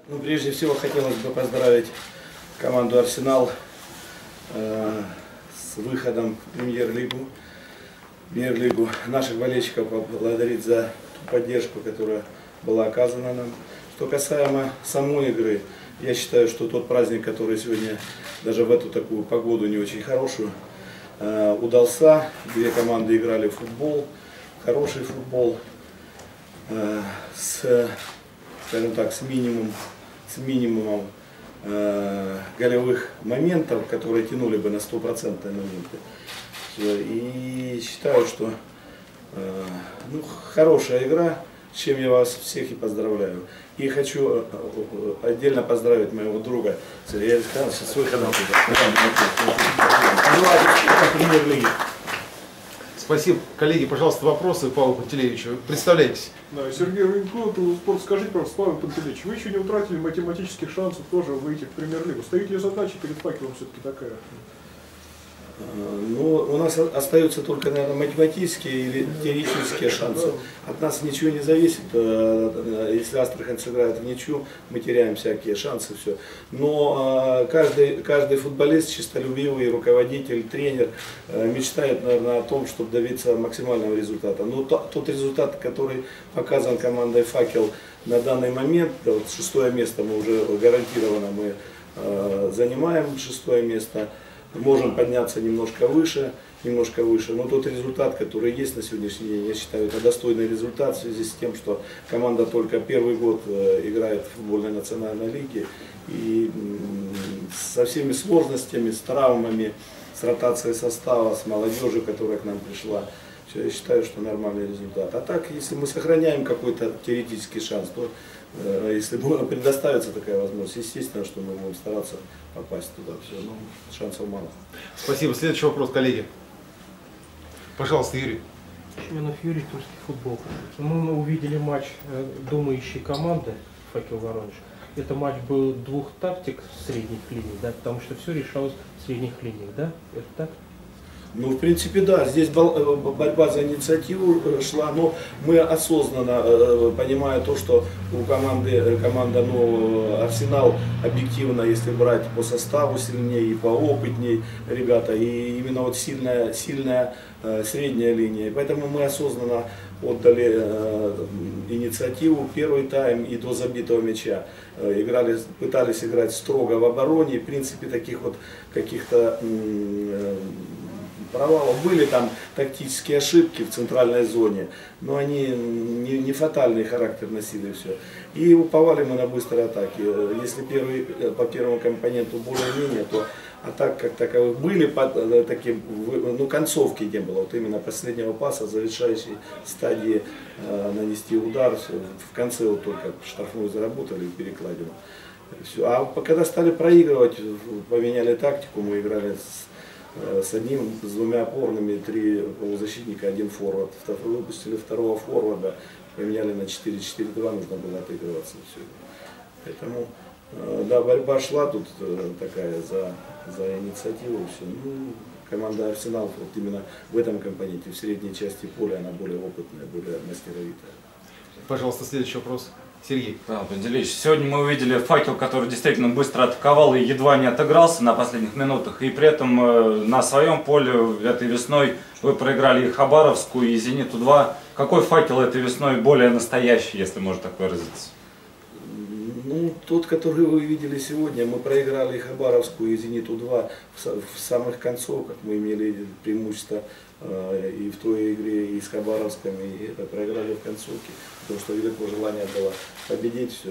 Ну, прежде всего хотелось бы поздравить команду «Арсенал» с выходом в премьер-лигу. Наших болельщиков поблагодарить за ту поддержку, которая была оказана нам. Что касаемо самой игры, я считаю, что тот праздник, который сегодня даже в эту такую погоду не очень хорошую, удался. Две команды играли в футбол, хороший футбол, скажем так, с минимумом голевых моментов, которые тянули бы на 100% моменты. И считаю, что хорошая игра, с чем я вас всех и поздравляю. И хочу отдельно поздравить моего друга Сергея Александровича с выходом в премьер-лиге. Спасибо. Коллеги, пожалуйста, вопросы Павлу Пантелеевичу. Представляйтесь. Да, Сергей Рынко, Спорт. Скажите, пожалуйста, Павел Пантелеевич, вы еще не утратили математических шансов тоже выйти в премьер-лигу. Стоит ли задача перед «Факелом» все-таки такая? Ну, у нас остаются только, наверное, математические или теоретические шансы. От нас ничего не зависит. Если Астрахань сыграет в ничью, мы теряем всякие шансы, все. Но каждый футболист, честолюбивый, руководитель, тренер мечтает, наверное, о том, чтобы добиться максимального результата. Но тот результат, который показан командой «Факел» на данный момент, вот 6-е место мы уже гарантированно занимаем, 6-е место. Можем подняться немножко выше, но тот результат, который есть на сегодняшний день, я считаю, это достойный результат в связи с тем, что команда только первый год играет в футбольной национальной лиге, и со всеми сложностями, с травмами, с ротацией состава, с молодежью, которая к нам пришла, я считаю, что нормальный результат. А так, если мы сохраняем какой-то теоретический шанс, то если предоставится такая возможность, естественно, что мы будем стараться попасть туда. Все, но шансов мало. Спасибо. Следующий вопрос, коллеги. Пожалуйста, Юрий. Шменов Юрий, Тульский футбол. Мы увидели матч думающей команды «Факел Воронеж». Это матч был двух тактик средних линий, да, потому что все решалось в средних линиях, да? Это так? Ну, в принципе, да, здесь борьба за инициативу шла, но мы осознанно, понимая то, что у команда «Арсенал» объективно, если брать по составу сильнее и поопытней ребята, и именно вот сильная средняя линия. И поэтому мы осознанно отдали инициативу первый тайм и до забитого мяча. Пытались играть строго в обороне, и, в принципе, таких вот каких-то провалов были, там тактические ошибки в центральной зоне, но они не фатальный характер носили все. И уповали мы на быстрые атаки. Если по первому компоненту более-менее, то атак как таковых были, такие, концовки не было. Вот именно последнего паса, завершающей стадии нанести удар, в конце вот только штрафную заработали, перекладину. Все. А когда стали проигрывать, поменяли тактику, мы играли с двумя опорными, 3 полузащитника, 1 форвард. Выпустили второго форварда, поменяли на 4-4-2, нужно было отыгрываться. Все. Поэтому, да, борьба шла тут такая за инициативу. Все. Ну, команда «Арсенал» вот именно в этом компоненте, в средней части поля, она более опытная, более мастеровитая. Пожалуйста, следующий вопрос. Сергей. Павел Пантелеевич, сегодня мы увидели «Факел», который действительно быстро атаковал и едва не отыгрался на последних минутах. И при этом на своем поле этой весной вы проиграли и Хабаровску, и «Зениту-2». Какой «Факел» этой весной более настоящий, если можно так выразиться? Ну, тот, который вы видели сегодня, мы проиграли и Хабаровску, и «Зениту-2» в самых концовках. Мы имели преимущество и в той игре, и с Хабаровском, и это проиграли в концовке. Потому что великое желание было победить все.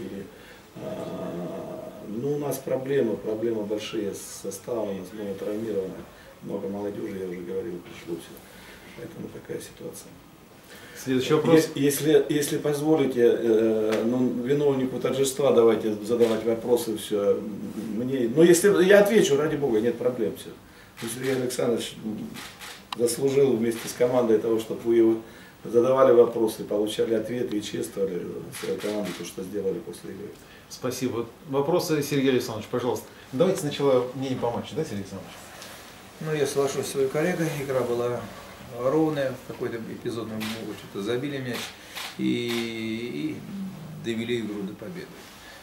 Ну, у нас проблемы большие с составом, у нас много травмированных, много молодежи, я уже говорил, пришло все. Поэтому такая ситуация. Следующий вопрос. Если позволите, виновнику торжества давайте задавать вопросы, все. Если я отвечу, ради бога, нет проблем, все. Сергей Александрович заслужил вместе с командой того, чтобы вы его задавали вопросы, получали ответы и чествовали свою команду, то, что сделали после игры. Спасибо. Вопросы, Сергей Александрович, пожалуйста. Давайте сначала мнение по матчу, да, Сергей Александрович? Ну, я соглашусь с своей коллегой, игра была ровная, в какой-то эпизод мы что-то забили мяч и довели игру до победы.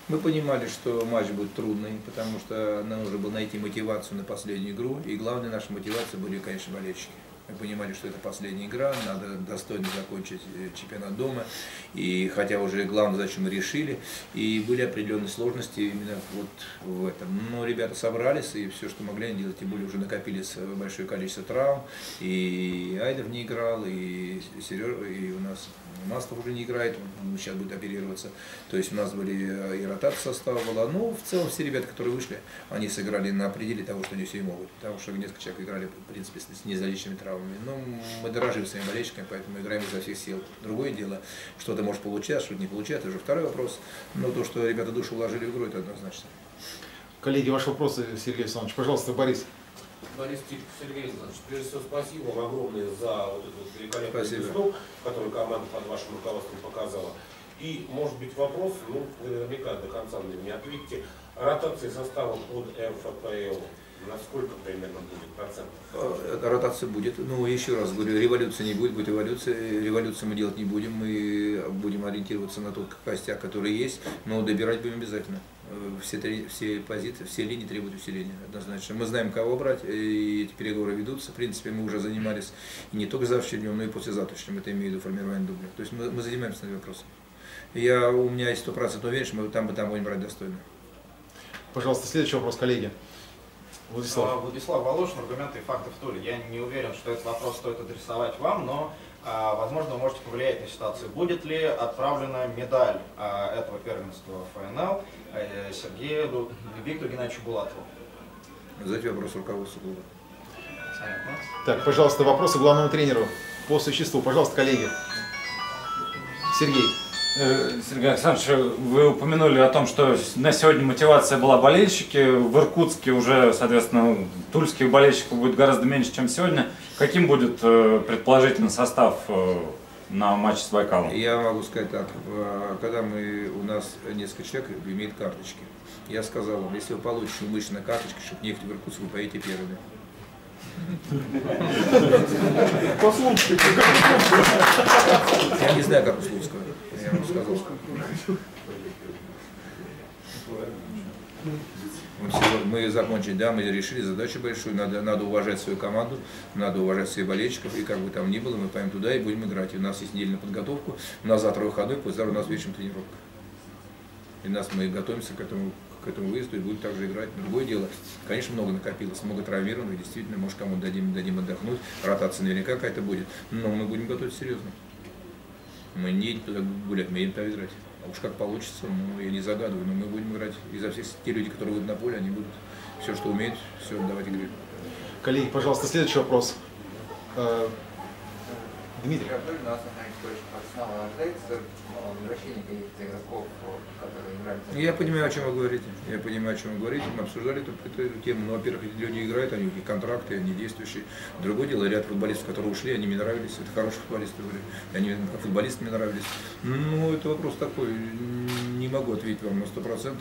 Мы понимали, что матч будет трудный, потому что нам нужно было найти мотивацию на последнюю игру. И главной нашей мотивацией были, конечно, болельщики. Мы понимали, что это последняя игра, надо достойно закончить чемпионат дома. И хотя уже главную задачу мы решили, и были определенные сложности именно вот в этом. Но ребята собрались, и все, что могли они делать, тем более уже накопились большое количество травм. И Айдов не играл, и Сережа, и у нас Маслов уже не играет, он сейчас будет оперироваться. То есть у нас были и ротация состава была. Но в целом все ребята, которые вышли, они сыграли на пределе того, что они все и могут. Потому что несколько человек играли, в принципе, с незалеченными травмами. Но мы дорожим своими болельщиками, поэтому играем изо всех сил. Другое дело, что-то может получаться, что-то не получается, это уже второй вопрос. Но то, что ребята душу вложили в игру, это однозначно. Коллеги, ваши вопросы, Сергей Александрович. Пожалуйста, Борис. Борис Титов, Сергей Александрович, прежде всего спасибо вам огромное за вот эту вот великолепную весну, которую команда под вашим руководством показала. И, может быть, вопрос, ну, вы наверняка до конца мне не ответите, ротации состава под РФПЛ, насколько примерно будет процентов? Ротация будет. Ну, еще раз говорю, революции не будет, будет эволюция. Революцию мы делать не будем, мы будем ориентироваться на тот костяк, который есть, но добирать будем обязательно. Все позиции, все линии требуют усиления, однозначно. Мы знаем, кого брать, и эти переговоры ведутся. В принципе, мы уже занимались и не только завтрашним днем, но и послезавтрашним, это имею в виду формирование дубля. То есть мы занимаемся этим вопросом. У меня есть 100% уверен, что мы там будем брать достойно. Пожалуйста, следующий вопрос, коллеги. Владислав Волошин, аргументы и факты в туре. Я не уверен, что этот вопрос стоит адресовать вам, но, возможно, вы можете повлиять на ситуацию. Будет ли отправлена медаль этого первенства ФНЛ Виктору Геннадьевичу Булатову? Задайте вопрос руководству клуба. Так, пожалуйста, вопросы главному тренеру по существу. Пожалуйста, коллеги. Сергей. Сергей Александрович, вы упомянули о том, что на сегодня мотивация была болельщики. В Иркутске уже, соответственно, тульских болельщиков будет гораздо меньше, чем сегодня. Каким будет предположительно состав на матч с Байкалом? Я могу сказать так. Когда у нас несколько человек имеют карточки, я сказал вам, если вы получите умышленные карточки, чтобы не ехать в Иркутск, вы поедете первыми. Послушайте, Я не знаю, как у Слуцкого. Я вам сказал. Мы закончили, да, мы решили задачу большую, надо уважать свою команду, надо уважать своих болельщиков, и как бы там ни было, мы пойдем туда и будем играть. И у нас есть недельная подготовка, у нас завтра выходной, послезавтра у нас вечером тренировка. И мы готовимся к этому выезду и будем также играть. Другое дело, конечно, много накопилось, много травмированных, действительно, может, кому-то дадим отдохнуть, ротация наверняка какая-то будет, но мы будем готовиться серьезно. Мы не едем туда гулять, мы едем туда играть. А уж как получится, я не загадываю, но мы будем играть изо всех. Те люди, которые выйдут на поле, они будут все, что умеют, все отдавать игре. Коллеги, пожалуйста, следующий вопрос. Дмитрий. Я понимаю, о чем вы говорите. Мы обсуждали эту тему. Но, во-первых, эти люди играют, они их контракты, они действующие. Другое дело, ряд футболистов, которые ушли, они мне нравились. Это хорошие футболисты были. Они как футболисты мне нравились. Ну, это вопрос такой. Не могу ответить вам на 100%.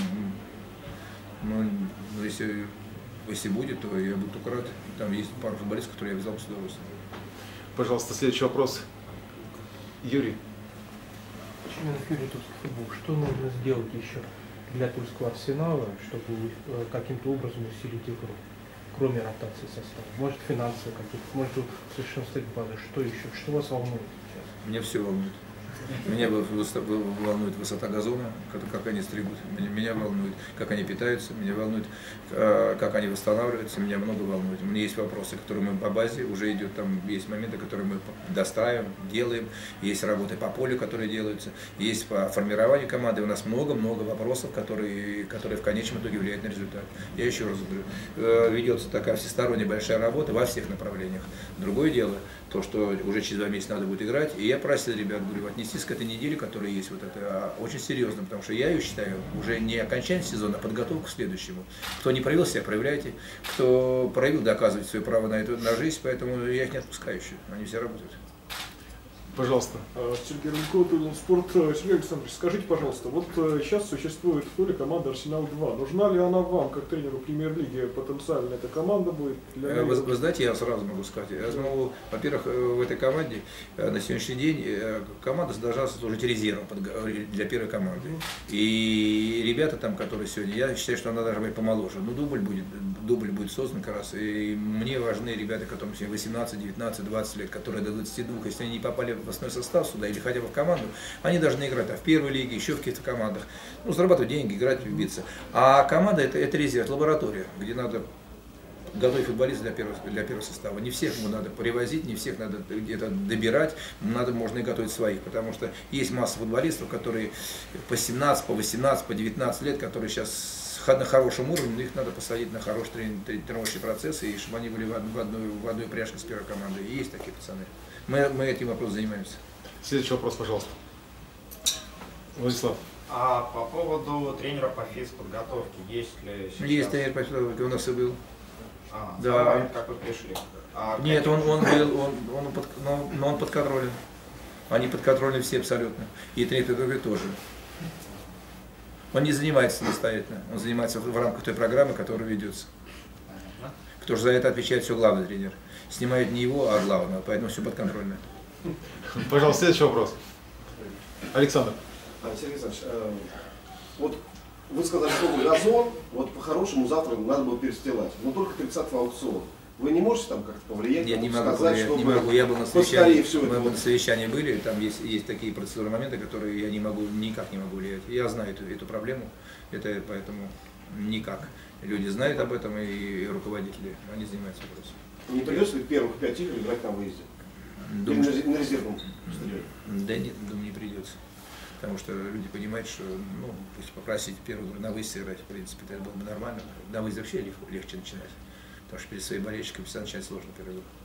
Но если будет, то я буду только рад. Там есть пару футболистов, которые я взял с удовольствием. Пожалуйста, следующий вопрос. Юрий. Чемпионат Фьюри тульский футбол. Что нужно сделать еще для Тульского Арсенала, чтобы каким-то образом усилить игру, кроме ротации состава? Может, финансовые какие-то, может, совершенствовать базы. Что еще? Что вас волнует сейчас? Меня все волнует. Меня волнует высота газона, как они стригут, меня волнует, как они питаются, меня волнует, как они восстанавливаются, меня много волнует. У меня есть вопросы, которые мы по базе, уже идет, там есть моменты, которые мы достраиваем, делаем, есть работы по полю, которые делаются, есть по формированию команды, у нас много-много вопросов, которые в конечном итоге влияют на результат. Я еще раз говорю, ведется такая всесторонняя большая работа во всех направлениях. Другое дело, то, что уже через 2 месяца надо будет играть, и я просил ребят, говорю, отнестись к этой неделе, которая есть, вот это очень серьезно, потому что я ее считаю уже не окончание сезона, а подготовку к следующему. Кто не проявил себя, проявляйте, кто проявил, доказывает свое право на жизнь, поэтому я их не отпускаю еще, они все работают. Пожалуйста. Сергей Рынко, спорт. Сергей Александрович, скажите, пожалуйста, вот сейчас существует в Туле команда «Арсенал-2». Нужна ли она вам, как тренеру премьер-лиги, потенциально эта команда будет? Вы знаете, я сразу могу сказать. Во-первых, в этой команде на сегодняшний день команда должна служить резервом для первой команды. И ребята там, которые сегодня, я считаю, что она должна быть помоложе. Ну, дубль будет создан как раз. И мне важны ребята, которым сегодня 18, 19, 20 лет, которые до 22, если они не попали в основной состав сюда или хотя бы в команду, они должны играть в первой лиге, еще в каких-то командах, ну, зарабатывать деньги, играть, биться. А команда это резерв, лаборатория, где надо готовить футболистов для первого состава. Не всех ему надо привозить, не всех надо где-то добирать, можно и готовить своих, потому что есть масса футболистов, которые по 17, по 18, по 19 лет, которые сейчас на хорошем уровне, их надо посадить на хороший тренировочный процесс, и чтобы они были в одной упряжке с первой командой. И есть такие пацаны. Мы этим вопросом занимаемся. Следующий вопрос, пожалуйста. Владислав. А по поводу тренера по физподготовке, есть ли сейчас? Есть тренер по физподготовке, у нас и был. Да. Как вы пришли? Нет, он был, но он подконтролен. Они подконтрольны все абсолютно. И тренер по физподготовке тоже. Он не занимается самостоятельно, он занимается в рамках той программы, которая ведется. Кто же за это отвечает, все главный тренер. Снимает не его, а главного, поэтому все подконтрольно. Пожалуйста, следующий вопрос. Александр. Сергей Александрович, вот вы сказали, что газон, вот по-хорошему завтра надо было перестилать, но только 30-го аукцион. Вы не можете там как-то повлиять? Я не могу сказать, повлиять, не могу. Я был на совещании, мы на совещании были, там есть такие процедурные моменты, которые я никак не могу влиять. Я знаю эту проблему, поэтому никак. Люди знают об этом, и руководители, они занимаются вопросом. Не придется ли первых 5 игр играть на выезде? Думаю, или на резервном стадионе? Да нет, думаю, не придется. Потому что люди понимают, что, пусть попросить первую игру на выезде играть, в принципе, это было бы нормально. На выезде вообще легче начинать. Потому что перед своими болельщиками всегда начать сложно первую игру.